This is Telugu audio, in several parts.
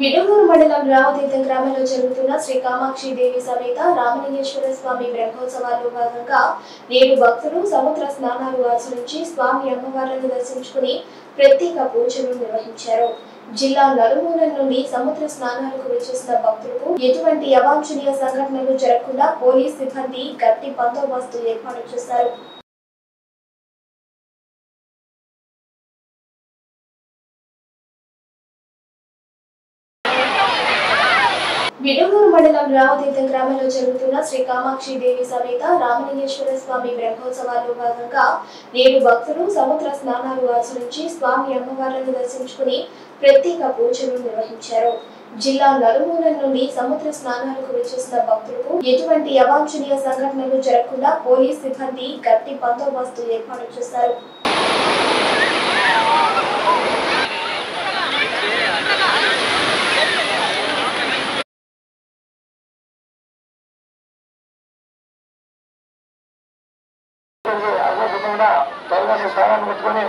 విడుగూరు మండలం రామతీర్థం గ్రామంలో జరుగుతున్న శ్రీ కామాక్షి దేవి సమేత రామలింగేశ్వర స్వామి బ్రహ్మోత్సవాల్లో భాగంగా నేడు భక్తులు సముద్ర స్నానాలు ఆచరించి స్వామి అమ్మవార్లను దర్శించుకుని ప్రత్యేక పూజలు నిర్వహించారు. జిల్లా నలుమూలల నుండి సముద్ర స్నానాలకు వచ్చేసిన భక్తులకు ఎటువంటి అవాంఛనీయ సంఘటనలు జరగకుండా పోలీస్ సిబ్బంది గట్టి బందోబస్తు ఏర్పాటు చేశారు. విడుగూరు మండలం రామతీర్థం గ్రామంలో జరుగుతున్న శ్రీ కామాక్షి దేవి సమేత రామలింగేశ్వర స్వామి బ్రహ్మోత్సవాల్లో భాగంగా నేడు భక్తులు సముద్ర స్నానాలు ఆచరించి స్వామి అమ్మవార్లను దర్శించుకుని ప్రత్యేక పూజలు నిర్వహించారు. జిల్లా నలుమూలల నుండి సముద్ర స్నానాలకు వచ్చేసిన భక్తులకు ఎటువంటి అవాంఛనీయ సంఘటనలు జరగకుండా పోలీస్ సిబ్బంది గట్టి బందోబస్తు ఏర్పాటు చేశారు. స్థానాన్ని పెట్టుకొని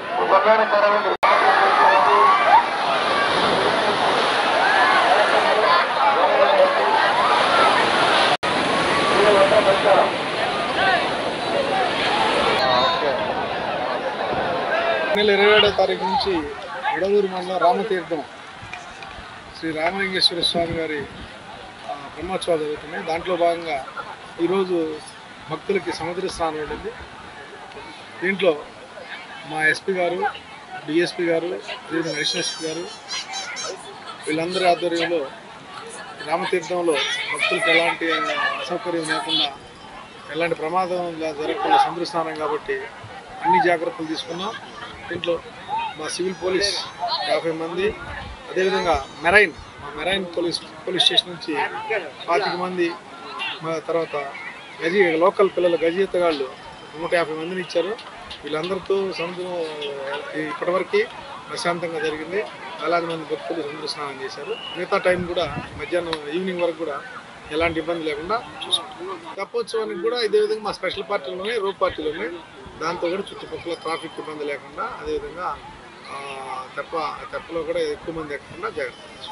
నెల 27వ తారీఖు నుంచి విడవూరు మండలం రామతీర్థం శ్రీ రామలింగేశ్వర స్వామి గారి బ్రహ్మోత్సవాలు జరుగుతున్నాయి. దాంట్లో భాగంగా ఈరోజు భక్తులకి సముద్ర స్నానం ఉండింది. దీంట్లో మా ఎస్పీ గారు, డిఎస్పీ గారు, అడిషనల్ ఎస్పీ గారు వీళ్ళందరి ఆధ్వర్యంలో రామతీర్థంలో భక్తులకు ఎలాంటి అసౌకర్యం లేకుండా, ఎలాంటి ప్రమాదం జరగకుండా సముద్ర స్నానం కాబట్టి అన్ని జాగ్రత్తలు తీసుకున్నాం. దీంట్లో మా సివిల్ పోలీస్ 50 మంది, అదేవిధంగా మెరైన్ పోలీస్ స్టేషన్ నుంచి 25 మంది, మా తర్వాత లోకల్ పిల్లలు గజీతగాళ్ళు 150 మందిని ఇచ్చారు. వీళ్ళందరితో సముద్రం ఇప్పటివరకు ప్రశాంతంగా జరిగింది. వేలాది మంది భక్తులు సముద్ర స్నానం చేశారు. మిగతా టైం కూడా మధ్యాహ్నం ఈవినింగ్ వరకు కూడా ఎలాంటి ఇబ్బంది లేకుండా చూసుకుంటాం. తెప్పోత్సవానికి కూడా ఇదే విధంగా మా స్పెషల్ పార్టీలోనే, రోప్ పార్టీలోనే, దాంతో కూడా చుట్టుపక్కల ట్రాఫిక్ ఇబ్బంది లేకుండా, అదేవిధంగా తెప్పలో కూడా ఎక్కువ మంది ఎక్కకుండా జాగ్రత్త.